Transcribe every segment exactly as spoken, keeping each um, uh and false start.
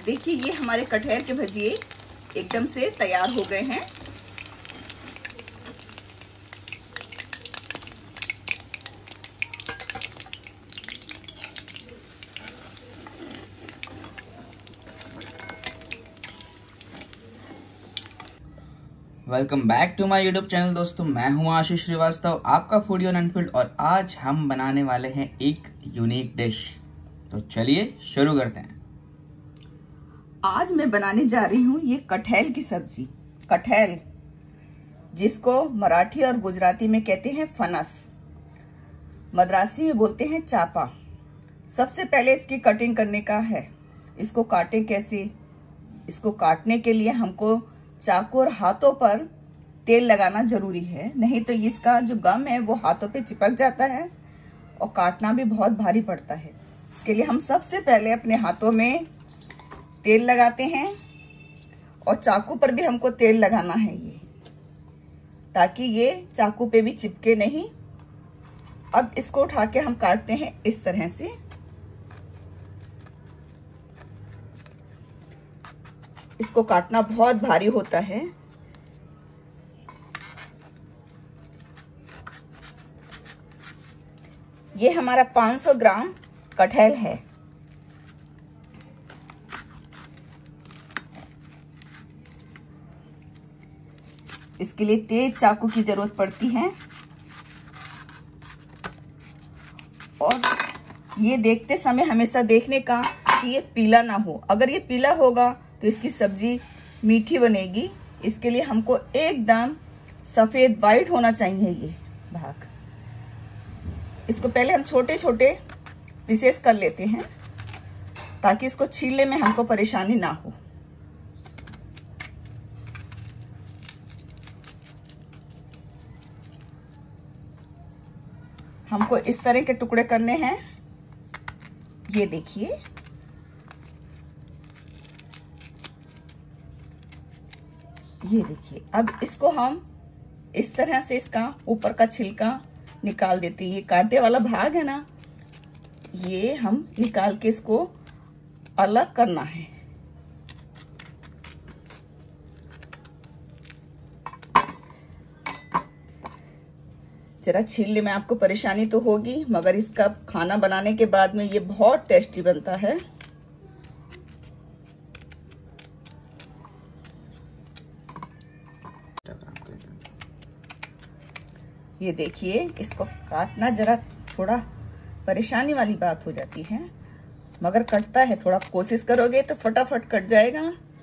देखिए ये हमारे कटहल के भजिए एकदम से तैयार हो गए हैं। Welcome back to my YouTube channel दोस्तों, मैं हूं आशीष श्रीवास्तव, आपका फूडी ऑन अनफिल्ड। और आज हम बनाने वाले हैं एक यूनिक डिश। तो चलिए शुरू करते हैं। आज मैं बनाने जा रही हूँ ये कटहल की सब्जी। कटहल जिसको मराठी और गुजराती में कहते हैं फनस, मद्रासी में बोलते हैं चापा। सबसे पहले इसकी कटिंग करने का है। इसको काटें कैसे? इसको काटने के लिए हमको चाकू और हाथों पर तेल लगाना जरूरी है, नहीं तो इसका जो गम है वो हाथों पे चिपक जाता है और काटना भी बहुत भारी पड़ता है। इसके लिए हम सबसे पहले अपने हाथों में तेल लगाते हैं और चाकू पर भी हमको तेल लगाना है ये, ताकि ये चाकू पे भी चिपके नहीं। अब इसको उठा के हम काटते हैं इस तरह से। इसको काटना बहुत भारी होता है। ये हमारा पाँच सौ ग्राम कटहल है। इसके लिए तेज चाकू की जरूरत पड़ती है और ये देखते समय हमेशा देखने का कि ये पीला ना हो। अगर ये पीला होगा तो इसकी सब्जी मीठी बनेगी। इसके लिए हमको एकदम सफेद वाइट होना चाहिए ये भाग। इसको पहले हम छोटे छोटे पीसेस कर लेते हैं ताकि इसको छीलने में हमको परेशानी ना हो। हमको इस तरह के टुकड़े करने हैं। ये देखिए, ये देखिए। अब इसको हम इस तरह से इसका ऊपर का छिलका निकाल देते हैं। ये कांटे वाला भाग है ना, ये हम निकाल के इसको अलग करना है। जरा छीलने में आपको परेशानी तो होगी, मगर इसका खाना बनाने के बाद में ये बहुत टेस्टी बनता है। ये देखिए, इसको काटना जरा थोड़ा परेशानी वाली बात हो जाती है, मगर कटता है। थोड़ा कोशिश करोगे तो फटाफट कट जाएगा।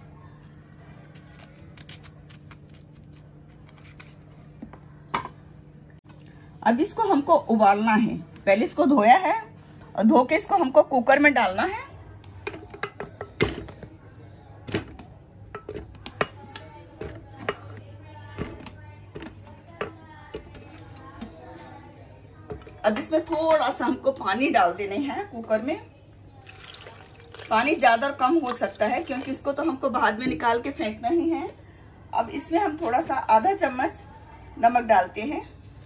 अब इसको हमको उबालना है। पहले इसको धोया है और धो के इसको हमको कुकर में डालना है। अब इसमें थोड़ा सा हमको पानी डाल देने हैं कुकर में। पानी ज्यादा कम हो सकता है क्योंकि इसको तो हमको बाद में निकाल के फेंकना ही है। अब इसमें हम थोड़ा सा आधा चम्मच नमक डालते हैं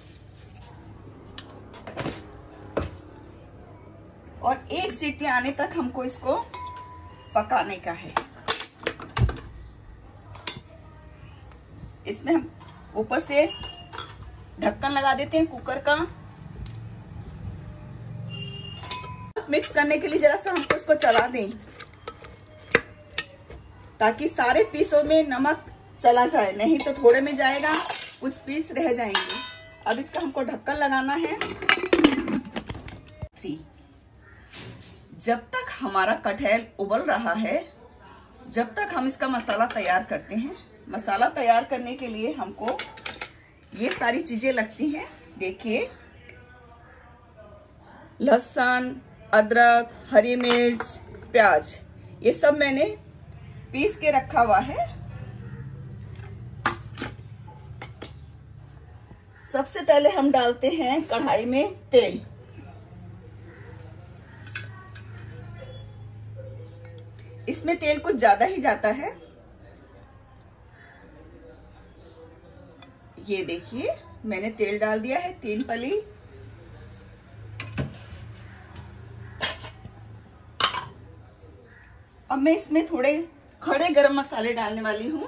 और एक सीटी आने तक हमको इसको पकाने का है। इसमें हम ऊपर से ढक्कन लगा देते हैं कुकर का। मिक्स करने के लिए जरा सा हमको इसको चला दें ताकि सारे पीसों में नमक चला जाए, नहीं तो थोड़े में जाएगा, कुछ पीस रह जाएंगे। अब इसका हमको ढक्कन लगाना है। थ्री जब तक हमारा कटहल उबल रहा है, जब तक हम इसका मसाला तैयार करते हैं। मसाला तैयार करने के लिए हमको ये सारी चीजें लगती हैं। देखिए, लहसुन, अदरक, हरी मिर्च, प्याज, ये सब मैंने पीस के रखा हुआ है। सबसे पहले हम डालते हैं कढ़ाई में तेल। इसमें तेल कुछ ज्यादा ही जाता है। ये देखिए, मैंने तेल डाल दिया है तीन पली। अब मैं इसमें थोड़े खड़े गरम मसाले डालने वाली हूँ।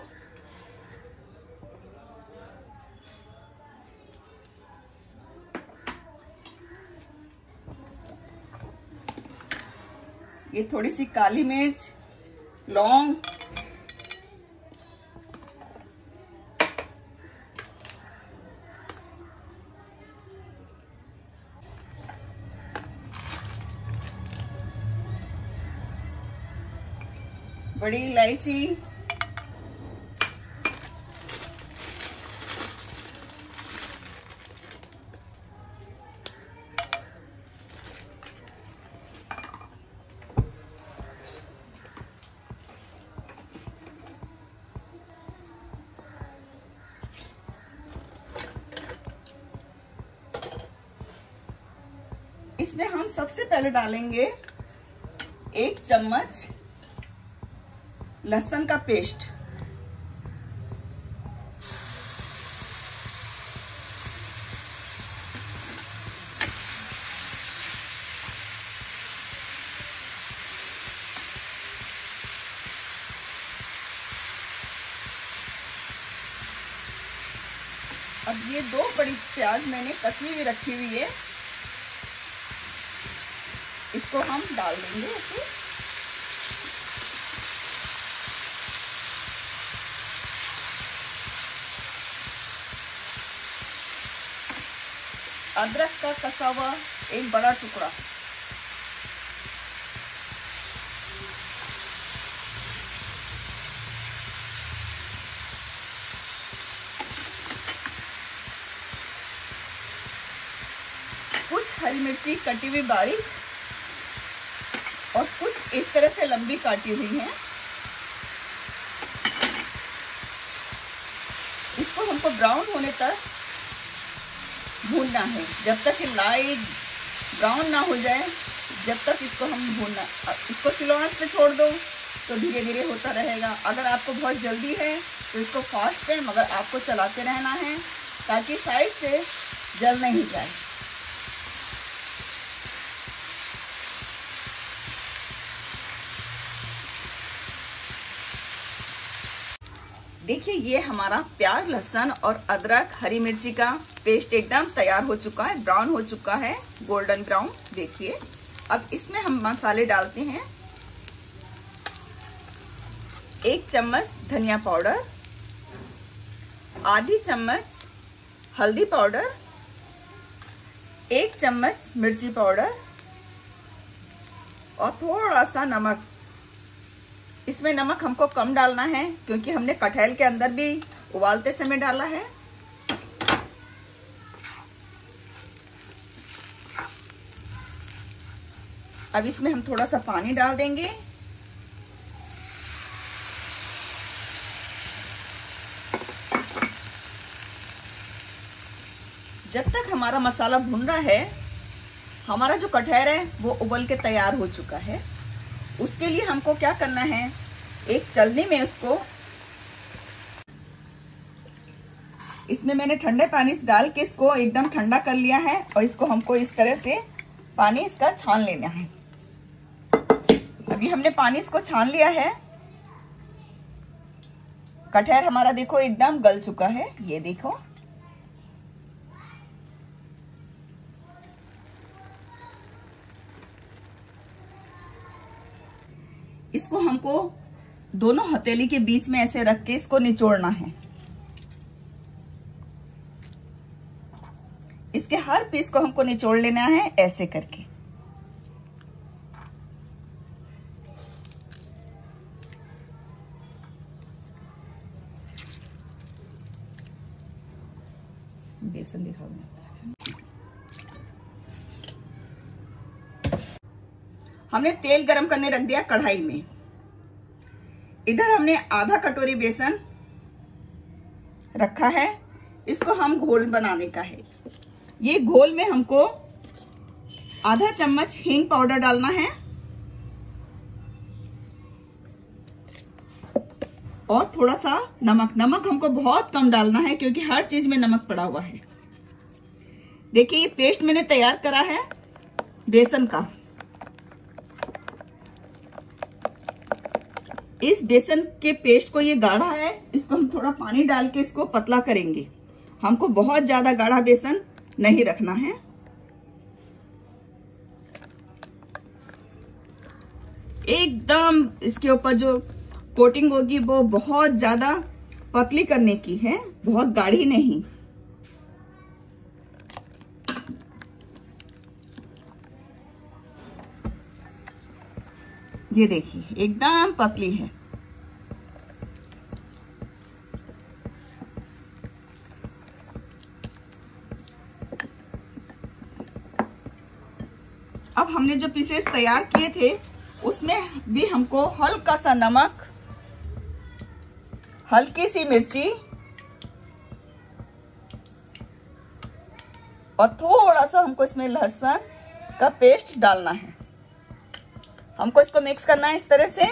ये थोड़ी सी काली मिर्च, लौंग, बड़ी इलायची, इसमें हम सबसे पहले डालेंगे एक चम्मच लहसुन का पेस्ट। अब ये दो बड़ी प्याज मैंने कटी हुई रखी हुई है, इसको हम डाल देंगे इसे। अदरक का कसा हुआ एक बड़ा टुकड़ा, कुछ हरी मिर्ची कटी हुई बारीक और कुछ इस तरह से लंबी काटी हुई है। इसको हमको ब्राउन होने तक भूनना है, जब तक ये लाइट ब्राउन ना हो जाए, जब तक इसको हम भूनना। इसको स्लो आंच पे छोड़ दो तो धीरे धीरे होता रहेगा। अगर आपको बहुत जल्दी है तो इसको फास्ट है, मगर आपको चलाते रहना है ताकि साइड से जल नहीं जाए। देखिए ये हमारा प्याज, लहसुन और अदरक, हरी मिर्ची का पेस्ट एकदम तैयार हो चुका है, ब्राउन हो चुका है, गोल्डन ब्राउन। देखिए अब इसमें हम मसाले डालते हैं। एक चम्मच धनिया पाउडर, आधी चम्मच हल्दी पाउडर, एक चम्मच मिर्ची पाउडर और थोड़ा सा नमक। इसमें नमक हमको कम डालना है क्योंकि हमने कटहल के अंदर भी उबालते समय डाला है। अब इसमें हम थोड़ा सा पानी डाल देंगे। जब तक हमारा मसाला भुन रहा है, हमारा जो कटहल है वो उबल के तैयार हो चुका है। उसके लिए हमको क्या करना है, एक चलनी में उसको, इसमें मैंने ठंडे पानी से डाल के इसको एकदम ठंडा कर लिया है और इसको हमको इस तरह से पानी इसका छान लेना है। अभी हमने पानी इसको छान लिया है। कटहल हमारा देखो एकदम गल चुका है, ये देखो। इसको हमको दोनों हथेली के बीच में ऐसे रख के इसको निचोड़ना है। इसके हर पीस को हमको निचोड़ लेना है ऐसे करके। बेसन दिखाओ। हमने तेल गरम करने रख दिया कढ़ाई में। इधर हमने आधा कटोरी बेसन रखा है, इसको हम घोल बनाने का है। ये घोल में हमको आधा चम्मच हींग पाउडर डालना है और थोड़ा सा नमक। नमक हमको बहुत कम डालना है क्योंकि हर चीज में नमक पड़ा हुआ है। देखिए ये पेस्ट मैंने तैयार करा है बेसन का। इस बेसन के पेस्ट को, ये गाढ़ा है, इसको हम थोड़ा पानी डाल के इसको पतला करेंगे। हमको बहुत ज्यादा गाढ़ा बेसन नहीं रखना है। एकदम इसके ऊपर जो कोटिंग होगी वो बहुत ज्यादा पतली करने की है, बहुत गाढ़ी नहीं। ये देखिए एकदम पतली है। अब हमने जो पीसेस तैयार किए थे उसमें भी हमको हल्का सा नमक, हल्की सी मिर्ची और थोड़ा सा हमको इसमें लहसुन का पेस्ट डालना है। हमको इसको मिक्स करना है इस तरह से।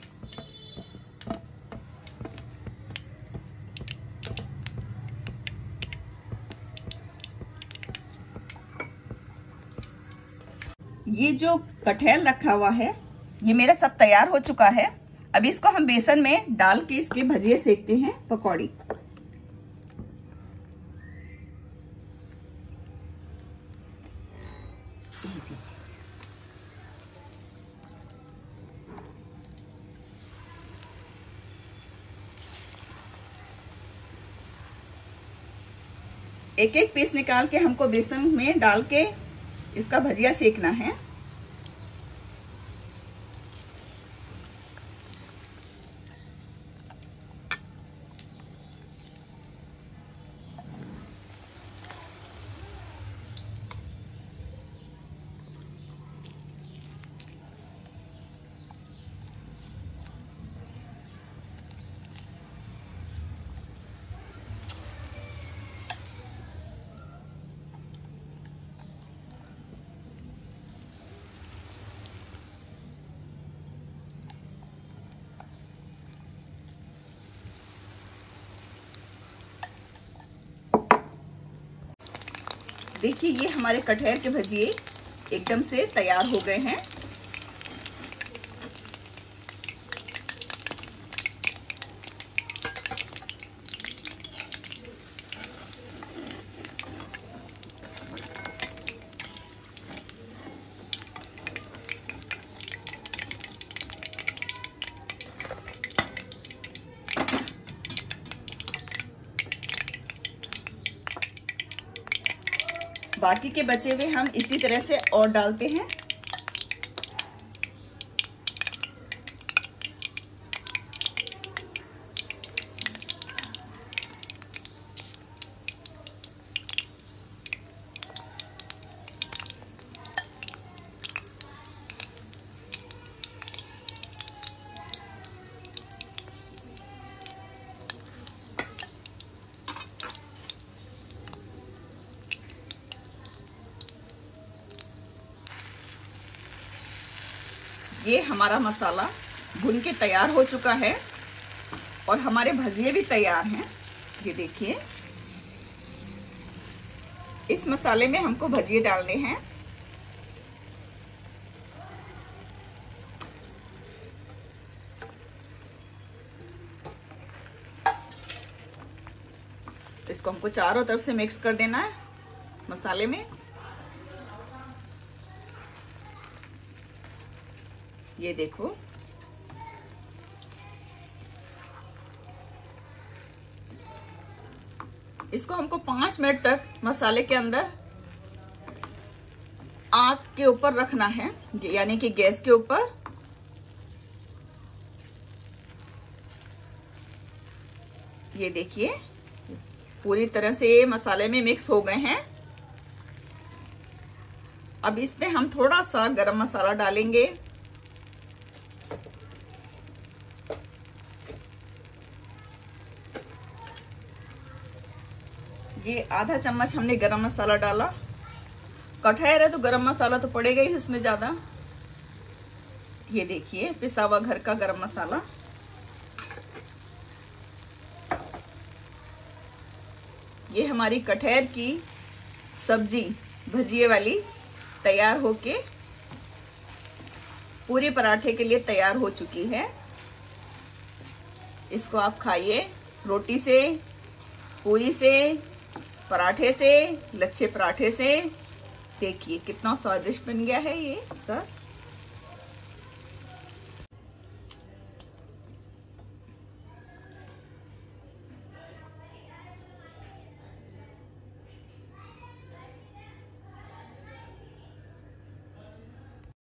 ये जो कटहल रखा हुआ है ये मेरा सब तैयार हो चुका है। अभी इसको हम बेसन में डाल के इसके भजिए सेकते हैं, पकौड़ी। एक एक पीस निकाल के हमको बेसन में डाल के इसका भजिया सेकना है। देखिए ये हमारे कटहल के भजिए एकदम से तैयार हो गए हैं। बाकी के बचे हुए हम इसी तरह से और डालते हैं। ये हमारा मसाला भुन के तैयार हो चुका है और हमारे भजिए भी तैयार हैं। ये देखिए इस मसाले में हमको भजिए डालने हैं। इसको हमको चारों तरफ से मिक्स कर देना है मसाले में। ये देखो इसको हमको पांच मिनट तक मसाले के अंदर आग के ऊपर रखना है, यानी कि गैस के ऊपर। ये देखिए पूरी तरह से ये मसाले में मिक्स हो गए हैं। अब इसमें हम थोड़ा सा गरम मसाला डालेंगे। ये आधा चम्मच हमने गरम मसाला डाला। कटहल है तो गरम मसाला तो पड़ेगा ही उसमें ज्यादा। ये देखिए पिसा हुआ घर का गरम मसाला। ये हमारी कटहल की सब्जी भजिए वाली तैयार होके पूरे पराठे के लिए तैयार हो चुकी है। इसको आप खाइए रोटी से, पूरी से, पराठे से, लच्छे पराठे से। देखिए कितना स्वादिष्ट बन गया है ये सर।